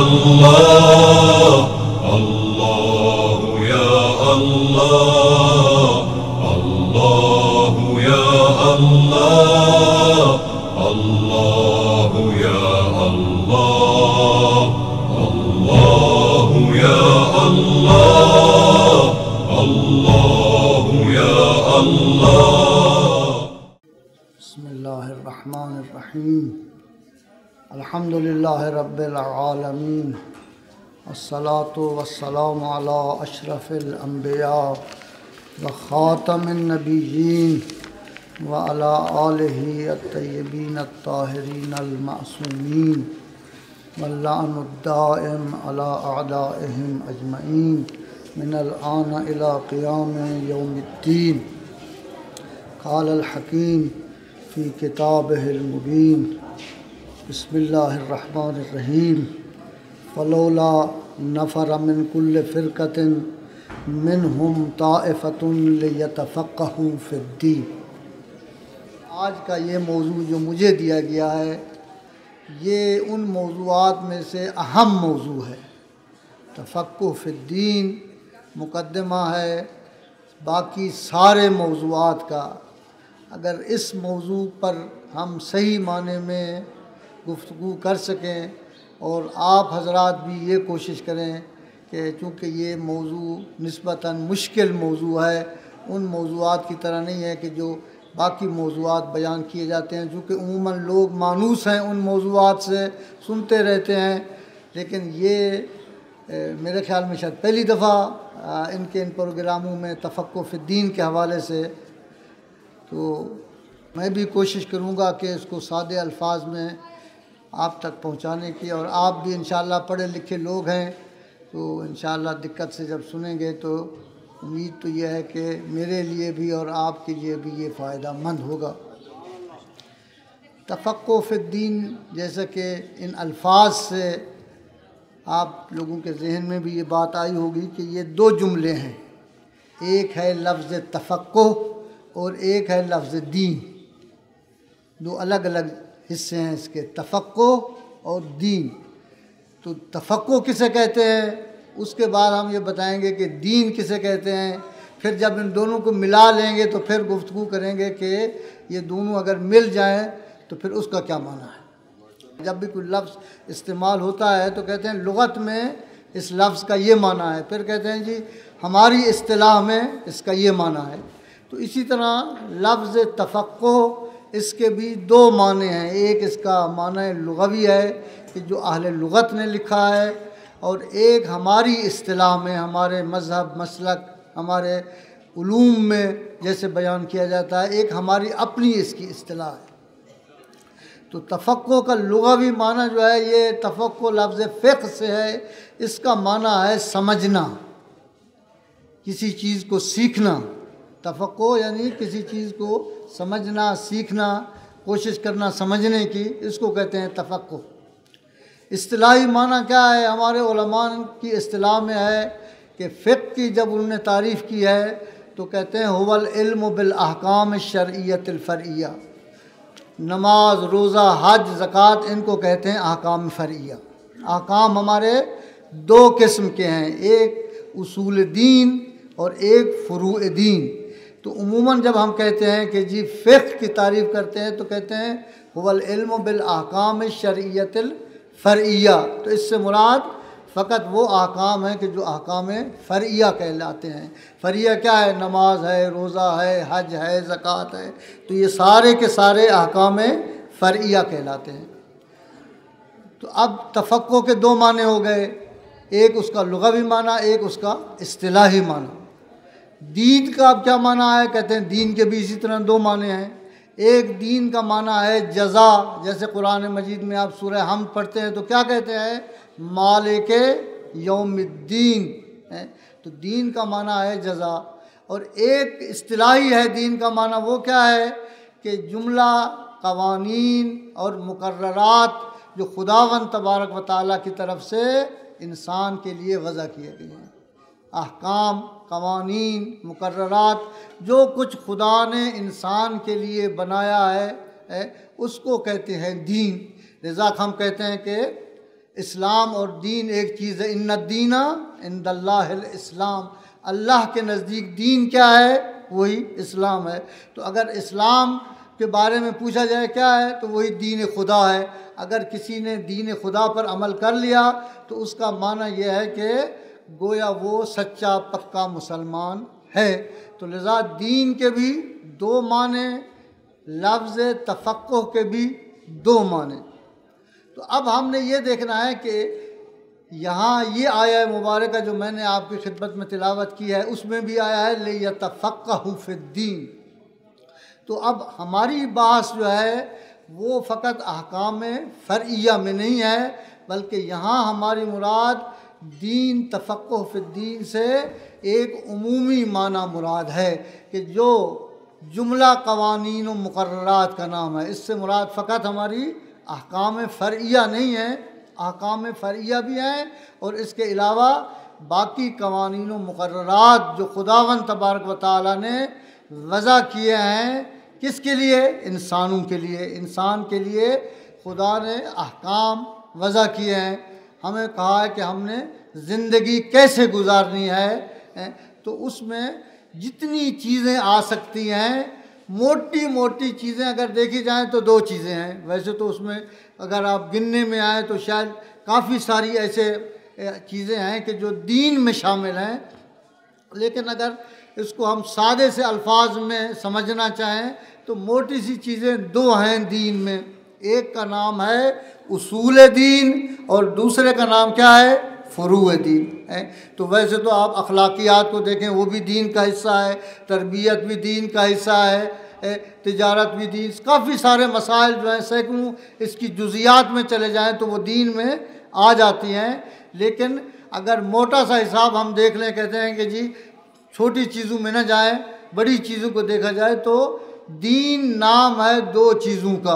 अल्लाह अल्लाह या अल्लाह अल्लाह या अल्लाह अल्लाह या अल्लाह अल्लाह या अल्लाह अल्लाह या अल्लाह। बिस्मिल्लाहिर्रहमानिर्रहीम अल्हम्दुलिल्लाहि रब्बिल आलमीन अस्सलातु वस्सलामु अला अशरफिल अंबिया व खातमिन नबिय्यीन व अला आलिहि अत्तय्यबीन अत्ताहिरीन अल मासूमीन वल्लानुद दाइम अला अअदाइहिम अजमईन मिनल आन इला क़ियाम यौमिद्दीन। क़ाल अल हकीम फ़ी किताबिहिल मुबीन बिस्मिल्लाहिर्रहमानिर्रहीम फ़लौला नफ़र मिन कुल्लि फ़िरक़तिन मिनहुम ताइफ़तुन लियतफ़क़्क़हू फ़िद्दीन। आज का ये मौजू जो मुझे दिया गया है ये उन मौज़ूआत में से अहम मौजू है। तफ़क़्क़ुह फ़िद्दीन मुक़द्दमा है बाकी सारे मौज़ूआत का। अगर इस मौजू पर हम सही माने में गुफ्तगू कर सकें और आप हज़रात भी ये कोशिश करें कि चूँकि ये मौजू निस्बतन मुश्किल मौजू है, उन मौज़ूआत की तरह नहीं है कि जो बाकी मौज़ूआत बयान किए जाते हैं, चूँकि उमूमन लोग मानूस हैं उन मौज़ूआत से सुनते रहते हैं, लेकिन ये मेरे ख़्याल में शायद पहली दफ़ा इनके इन प्रोग्रामों में तफ़क़्क़ुह फ़िद्दीन के हवाले से, तो मैं भी कोशिश करूँगा कि इसको सादे अल्फाज में आप तक पहुँचाने की, और आप भी इंशाअल्लाह पढ़े लिखे लोग हैं तो इंशाअल्लाह दिक्कत से जब सुनेंगे तो उम्मीद तो यह है कि मेरे लिए भी और आपके लिए भी ये फ़ायदा मंद होगा। तफ़क़्क़ुह फ़िद्दीन जैसे कि इन अल्फाज से आप लोगों के जहन में भी ये बात आई होगी कि ये दो जुमले हैं, एक है लफ्ज़ तफ़क़्क़ुह और एक है लफ्ज़ दीन। दो अलग अलग हिस्से हैं इसके, तफ़क़्क़ुह और दीन। तो तफ़क़्क़ुह किसे कहते हैं उसके बाद हम ये बताएंगे कि दीन किसे कहते हैं। फिर जब इन दोनों को मिला लेंगे तो फिर गुफ्तगू करेंगे कि ये दोनों अगर मिल जाएं तो फिर उसका क्या माना है। जब भी कोई लफ्ज़ इस्तेमाल होता है तो कहते हैं लुग़त में इस लफ्ज़ का ये माना है, फिर कहते हैं जी हमारी इस्तिलाह में इसका ये माना है। तो इसी तरह लफ्ज़ तफ़क़्क़ुह इसके भी दो माने हैं, एक इसका माना लुग़वी है कि जो अहले लुग़त ने लिखा है, और एक हमारी इस्तिलाह में हमारे मज़हब मसलक हमारे उलूम में जैसे बयान किया जाता है, एक हमारी अपनी इसकी इस्तिलाह है। तो तफ़क़्क़ुह का लुग़वी माना जो है ये तफ़क़्क़ुह लफ्ज़ फ़िक़्ह से है, इसका माना है समझना, किसी चीज़ को सीखना। तफ़क़्क़ुह यानी किसी चीज़ को समझना, सीखना, कोशिश करना समझने की, इसको कहते हैं तफ़क़्क़ुह। इस्तिलाही माना क्या है, हमारे उलमा की इस्तिलाह में है कि फ़िक़्ह की जब उन्होंने तारीफ़ की है तो कहते हैं हुवल इल्मु बिल अहकाम शरइय्यतिल फ़रइय्या। नमाज, रोज़ा, हज, ज़कात इनको कहते हैं अहकाम फ़रइय्या। अहकाम हमारे दो किस्म के हैं, एक उसूल दीन और एक फ़ुरूअ दीन। तो उमूमन जब हम कहते हैं कि जी फ़िक़्ह की तारीफ़ करते हैं तो कहते हैं हुवल इल्मु बिल अहकाम शरइय्यतिल फ़रइय्या। तो इससे मुराद फ़कत वो अहकाम हैं कि जो अहकाम फ़रइय्या कहलाते हैं। फ़रइय्या क्या है, नमाज है, रोज़ा है, हज है, ज़कात है, तो ये सारे के सारे अहकाम फ़रइय्या कहलाते हैं। तो अब तफ़क़्क़ुह के दो माने हो गए, एक उसका लुग़वी माना, एक उसका इस्तिलाही माना। दीन का अब क्या माना है, कहते हैं दीन के भी इसी तरह दो माने हैं। एक दीन का माना है जज़ा, जैसे कुरान मजीद में आप सूरह हमद पढ़ते हैं तो क्या कहते हैं, मालिके यौमिद्दीन है। तो दीन का माना है जज़ा। और एक इस्तिलाही है दीन का माना, वो क्या है कि जुमला क़वानीन और मुकर्ररात जो खुदावंद तबारक व तआला की तरफ से इंसान के लिए वज़ा किए गए हैं। अहकाम, क़वानीन, मुकर्ररात, जो कुछ खुदा ने इंसान के लिए बनाया है उसको कहते हैं दीन। लिज़ा हम कहते हैं कि इस्लाम और दीन एक चीज़ है। इन्ना दीना इंदल्लाहिल इस्लाम, अल्लाह के नज़दीक दीन क्या है? वही इस्लाम है। तो अगर इस्लाम के बारे में पूछा जाए क्या है, तो वही दीन खुदा है। अगर किसी ने दीन खुदा पर अमल कर लिया तो उसका माना यह है कि गोया वो सच्चा पक्का मुसलमान है। तो लिहाजा दीन के भी दो माने, लफ्ज़ तफ़क्कुह के भी दो माने। तो अब हमने ये देखना है कि यहाँ ये आया मुबारक जो मैंने आपकी खिदमत में तिलावत की है, उसमें भी आया है लियतफ़क्कहू फ़िद्दीन। तो अब हमारी बात जो है वो फ़कत अहकाम फ़रइया में नहीं है, बल्कि यहाँ हमारी मुराद दीन तफ़क्कुह फ़िद्दीन से एक उमूमी माना मुराद है कि जो जुमला क़वानीन व मुक़र्ररात का नाम है। इससे मुराद फ़कत हमारी अहकाम फ़रइया नहीं है, अहकाम फ़रइया भी हैं और इसके अलावा बाकी क़वानीन व मुक़र्ररात जो खुदावंद तबारक व तआला ने वज़ा किए हैं। किसके लिए? इंसानों के लिए। इंसान के लिए खुदा ने अहकाम वज़ा किए हैं। हमें कहा है कि हमने ज़िंदगी कैसे गुजारनी है, तो उसमें जितनी चीज़ें आ सकती हैं, मोटी मोटी चीज़ें अगर देखी जाएं तो दो चीज़ें हैं। वैसे तो उसमें अगर आप गिनने में आए तो शायद काफ़ी सारी ऐसे चीज़ें हैं कि जो दीन में शामिल हैं, लेकिन अगर इसको हम सादे से अल्फाज में समझना चाहें तो मोटी सी चीज़ें दो हैं दीन में। एक का नाम है उसूल दीन और दूसरे का नाम क्या है? फ़ुरू दीन है। तो वैसे तो आप अखलाकियात को देखें, वो भी दीन का हिस्सा है, तरबियत भी दीन का हिस्सा है, तिजारत भी दीन, काफ़ी सारे मसाइल जो हैं सैकड़ों इसकी जुज़ियात में चले जाएं तो वो दीन में आ जाती हैं। लेकिन अगर मोटा सा हिसाब हम देख लें, कहते हैं कि जी छोटी चीज़ों में न जाए, बड़ी चीज़ों को देखा जाए, तो दीन नाम है दो चीज़ों का,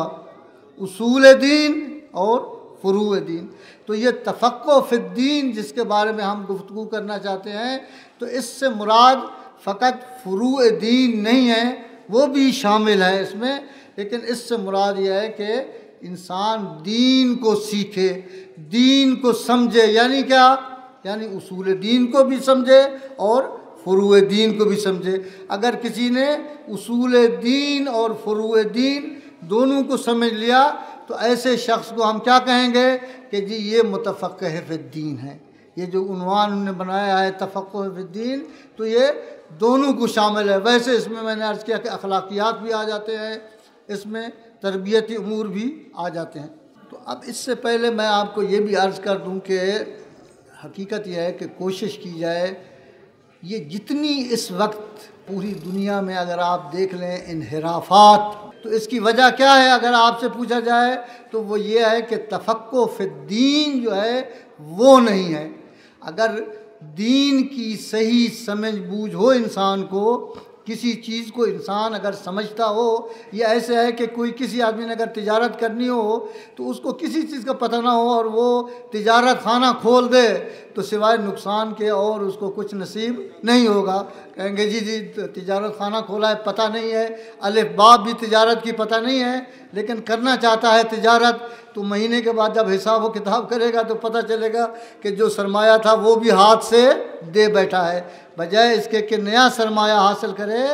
उसूल दीन और फ़ुरू दीन। तो ये तफ़क्कुह फ़िद्दीन जिसके बारे में हम गुफ्तगू करना चाहते हैं, तो इससे मुराद फ़कत फ़ुरू दीन नहीं है, वो भी शामिल है इसमें, लेकिन इससे मुराद यह है कि इंसान दीन को सीखे, दीन को समझे। यानी क्या? यानी उसूल दीन को भी समझे और फ़ुरू दीन को भी समझे। अगर किसी ने उसूल दीन और फ़ुरू दीन दोनों को समझ लिया तो ऐसे शख्स को हम क्या कहेंगे कि जी ये मुतफ़क्किह फ़िद्दीन है। ये जो उन्वान उन्होंने बनाया है तफ़क्कुह फ़िद्दीन, तो ये दोनों को शामिल है। वैसे इसमें मैंने अर्ज़ किया कि अखलाकियात भी आ जाते हैं, इसमें तरबियती उमूर भी आ जाते हैं। तो अब इससे पहले मैं आपको ये भी अर्ज़ कर दूं कि हकीकत यह है कि कोशिश की जाए, ये जितनी इस वक्त पूरी दुनिया में अगर आप देख लें इन्हिराफात, तो इसकी वजह क्या है अगर आपसे पूछा जाए तो वो ये है कि तफ़क्कुह फ़िद्दीन जो है वो नहीं है। अगर दीन की सही समझ बूझ हो इंसान को, किसी चीज़ को इंसान अगर समझता हो, या ऐसे है कि कोई किसी आदमी ने अगर तिजारत करनी हो तो उसको किसी चीज़ का पता ना हो और वो तिजारत खाना खोल दे तो सिवाय नुकसान के और उसको कुछ नसीब नहीं होगा। कहेंगे जी जी तिजारत खाना खोला है, पता नहीं है, अलिफ बाब भी तिजारत की पता नहीं है, लेकिन करना चाहता है तिजारत, तो महीने के बाद जब हिसाब व किताब करेगा तो पता चलेगा कि जो सरमाया था वो भी हाथ से दे बैठा है, बजाय इसके कि नया सरमाया हासिल करे।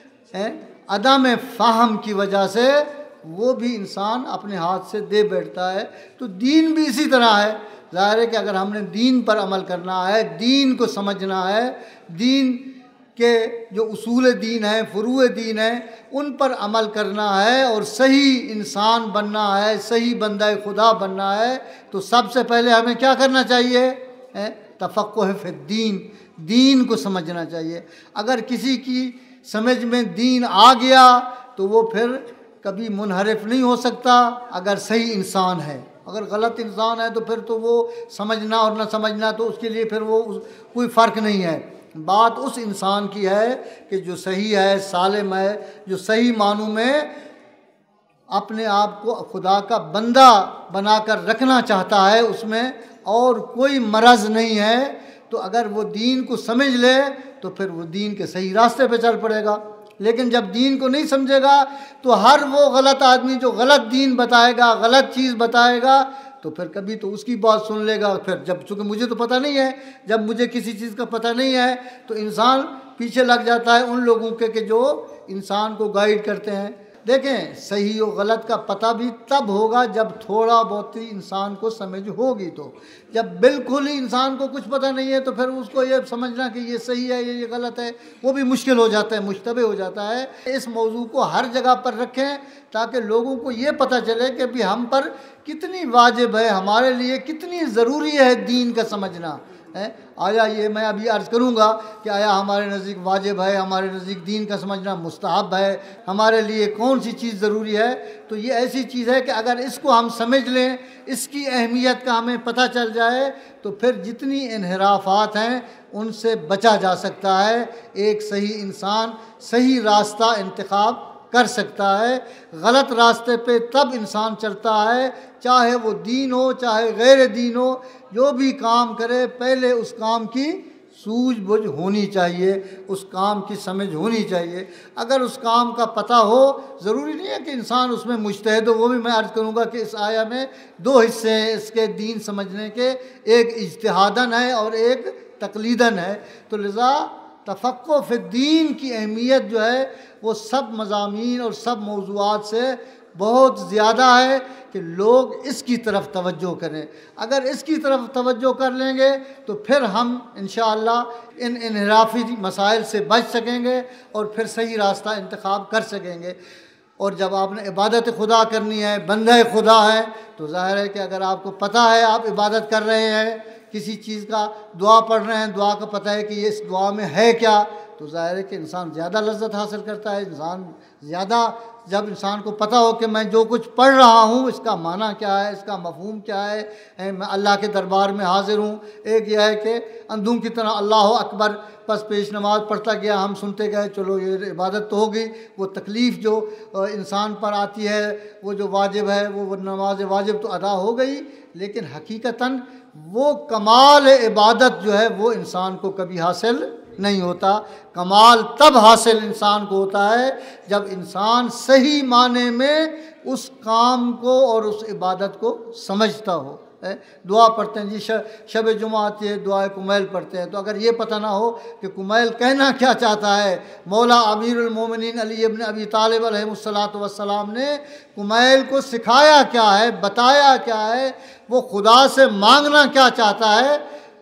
अदम फ़हम की वजह से वो भी इंसान अपने हाथ से दे बैठता है। तो दीन भी इसी तरह है। ज़ाहिर है कि अगर हमने दीन पर अमल करना है, दीन को समझना है, दीन के जो उसूल दीन है, फ़ुरू दीन है, उन पर अमल करना है और सही इंसान बनना है, सही बंदा खुदा बनना है, तो सबसे पहले हमें क्या करना चाहिए? तफ़क्कुह फ़िद्दीन, दीन को समझना चाहिए। अगर किसी की समझ में दीन आ गया तो वो फिर कभी मुनहरिफ नहीं हो सकता अगर सही इंसान है। अगर गलत इंसान है तो फिर तो वो समझना और न समझना तो उसके लिए फिर वो कोई फ़र्क नहीं है। बात उस इंसान की है कि जो सही है, सालिम है, जो सही मानों में अपने आप को खुदा का बंदा बनाकर रखना चाहता है, उसमें और कोई मरज़ नहीं है, तो अगर वो दीन को समझ ले तो फिर वो दीन के सही रास्ते पे चल पड़ेगा। लेकिन जब दीन को नहीं समझेगा तो हर वो गलत आदमी जो गलत दीन बताएगा, गलत चीज़ बताएगा, तो फिर कभी तो उसकी बात सुन लेगा, फिर जब चूँकि मुझे तो पता नहीं है, जब मुझे किसी चीज़ का पता नहीं है तो इंसान पीछे लग जाता है उन लोगों के कि जो इंसान को गाइड करते हैं। देखें, सही और गलत का पता भी तब होगा जब थोड़ा बहुत ही इंसान को समझ होगी। तो जब बिल्कुल ही इंसान को कुछ पता नहीं है तो फिर उसको ये समझना कि ये सही है ये गलत है वो भी मुश्किल हो जाता है, मुश्तबे हो जाता है। इस मौजू को हर जगह पर रखें ताकि लोगों को ये पता चले कि भी हम पर कितनी वाजिब है, हमारे लिए कितनी ज़रूरी है दीन का समझना है। आया ये मैं अभी अर्ज़ करूँगा कि आया हमारे नज़दीक वाजिब है, हमारे नज़दीक दीन का समझना मुस्तहब है, हमारे लिए कौन सी चीज़ ज़रूरी है। तो ये ऐसी चीज़ है कि अगर इसको हम समझ लें, इसकी अहमियत का हमें पता चल जाए तो फिर जितनी इन्हिराफात हैं उनसे बचा जा सकता है। एक सही इंसान सही रास्ता इंतखाब कर सकता है। गलत रास्ते पे तब इंसान चलता है, चाहे वो दीन हो चाहे गैर दीन हो, जो भी काम करे पहले उस काम की सूझबूझ होनी चाहिए, उस काम की समझ होनी चाहिए। अगर उस काम का पता हो, ज़रूरी नहीं है कि इंसान उसमें मुज्तहिद हो। वो भी मैं अर्ज़ करूँगा कि इस आया में दो हिस्से हैं इसके दीन समझने के, एक इज्तिहादन है और एक तकलीदन है। तो लिज़ा तफ़क्कुह फ़ी दीन की अहमियत जो है वो सब मज़ामीन और सब मौज़ूआत से बहुत ज़्यादा है कि लोग इसकी तरफ तवज्जो करें। अगर इसकी तरफ तवज्जो कर लेंगे तो फिर हम इंशाअल्लाह इन इन्हिराफी मसाइल से बच सकेंगे और फिर सही रास्ता इंतखाब कर सकेंगे। और जब आपने इबादत खुदा करनी है, बंदे खुदा है, तो ज़ाहिर है कि अगर आपको पता है आप इबादत कर रहे हैं, किसी चीज़ का दुआ पढ़ रहे हैं, दुआ का पता है कि ये इस दुआ में है क्या, तो ज़ाहिर है कि इंसान ज़्यादा लज्जत हासिल करता है। इंसान ज़्यादा, जब इंसान को पता हो कि मैं जो कुछ पढ़ रहा हूँ इसका माना क्या है, इसका मफ़हूम क्या है, मैं अल्लाह के दरबार में हाज़िर हूँ। एक यह है कि अंधों की तरह अल्लाह अकबर बस पेश नमाज पढ़ता गया, हम सुनते गए, चलो ये इबादत तो हो गई। वो तकलीफ़ जो इंसान पर आती है, वो जो वाजिब है वो नमाज वाजिब तो अदा हो गई, लेकिन हकीकतन वो कमाल इबादत जो है वो इंसान को कभी हासिल नहीं होता। कमाल तब हासिल इंसान को होता है जब इंसान सही माने में उस काम को और उस इबादत को समझता हो। दुआ पढ़ते हैं जी, शब जुमा आती है, दुआ कुमैल पढ़ते हैं, तो अगर ये पता ना हो कि कुमैल कहना क्या चाहता है, मौला अमीरुल मोमिनीन अली इब्न अबी तालिब अलैहिस्सलातु वस्सलाम ने कुमैल को सिखाया क्या है, बताया क्या है, वो खुदा से मांगना क्या चाहता है,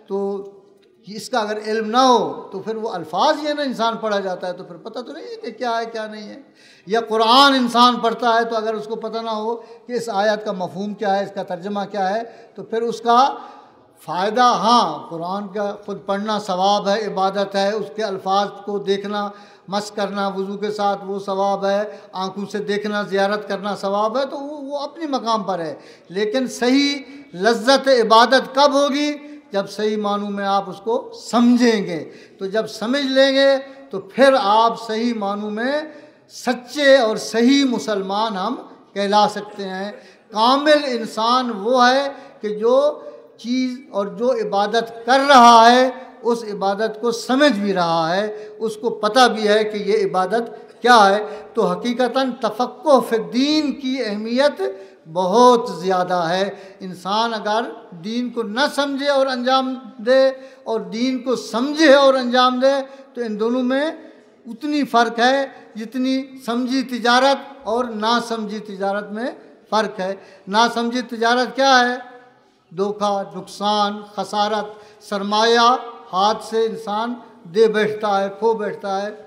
तो इसका अगर इल्म ना हो तो फिर वो अल्फाज ये ना इंसान पढ़ा जाता है तो फिर पता तो नहीं है कि क्या है क्या नहीं है। या कुरान इंसान पढ़ता है तो अगर उसको पता ना हो कि इस आयत का मफ़हूम क्या है, इसका तर्जमा क्या है, तो फिर उसका फ़ायदा, हाँ कुरान का ख़ुद पढ़ना सवाब है, इबादत है, उसके अल्फाज को देखना, मस करना वज़ू के साथ वो सवाब है, आँखों से देखना, ज़ियारत करना सवाब है, तो वो अपनी मकाम पर है। लेकिन सही लज्जत इबादत कब होगी, जब सही मानू में आप उसको समझेंगे। तो जब समझ लेंगे तो फिर आप सही मानू में सच्चे और सही मुसलमान हम कहला सकते हैं। कामिल इंसान वो है कि जो चीज़ और जो इबादत कर रहा है उस इबादत को समझ भी रहा है, उसको पता भी है कि ये इबादत क्या है। तो हकीकतन तफ़क्कुह फ़ी दीन की अहमियत बहुत ज़्यादा है। इंसान अगर दीन को न समझे और अंजाम दे और दीन को समझे और अंजाम दे तो इन दोनों में उतनी फ़र्क है जितनी समझी तिजारत और ना समझी तिजारत में फ़र्क है। ना समझी तिजारत क्या है, धोखा, नुकसान, खसारत, सरमाया हाथ से इंसान दे बैठता है, खो बैठता है।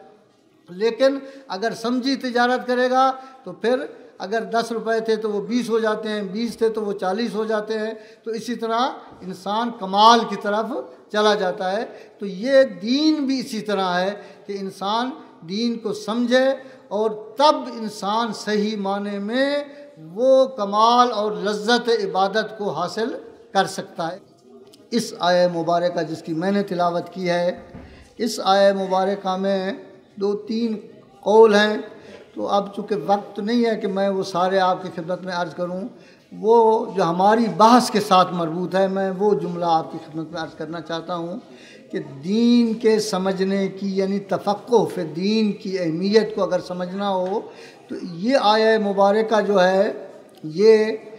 लेकिन अगर समझी तिजारत करेगा तो फिर अगर 10 रुपए थे तो वो 20 हो जाते हैं, 20 थे तो वो 40 हो जाते हैं। तो इसी तरह इंसान कमाल की तरफ चला जाता है। तो ये दीन भी इसी तरह है कि इंसान दीन को समझे और तब इंसान सही माने में वो कमाल और लज्जत इबादत को हासिल कर सकता है। इस आय मुबारका जिसकी मैंने तिलावत की है, इस आय मुबारका में 2-3 कौल हैं। तो अब चूँकि वक्त तो नहीं है कि मैं वो सारे आपकी खिदमत में अर्ज़ करूँ, वो जो हमारी बहस के साथ मरबूत है, मैं वो जुमला आपकी खिदमत में अर्ज़ करना चाहता हूँ कि दीन के समझने की यानी तफ़क्कुह फ़ी दीन की अहमियत को अगर समझना हो तो ये आया मुबारका जो है ये